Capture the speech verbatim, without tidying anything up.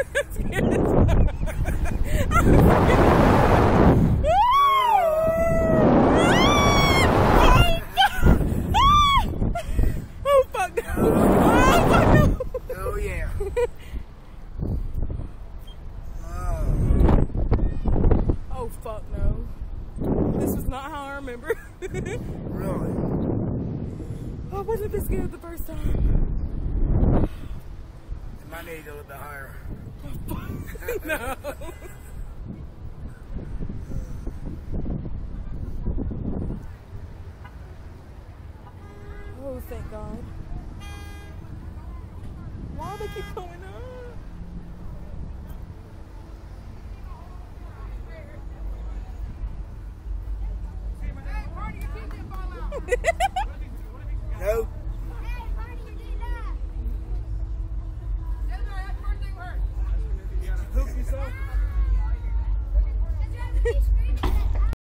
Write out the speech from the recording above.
Oh fuck no! Oh fuck no! Oh yeah. Oh fuck no! This was not how I remember. Really? I wasn't this scared the first time. It might need a little bit higher. No. Oh, thank God. Why do they keep going up? No. Hook yourself.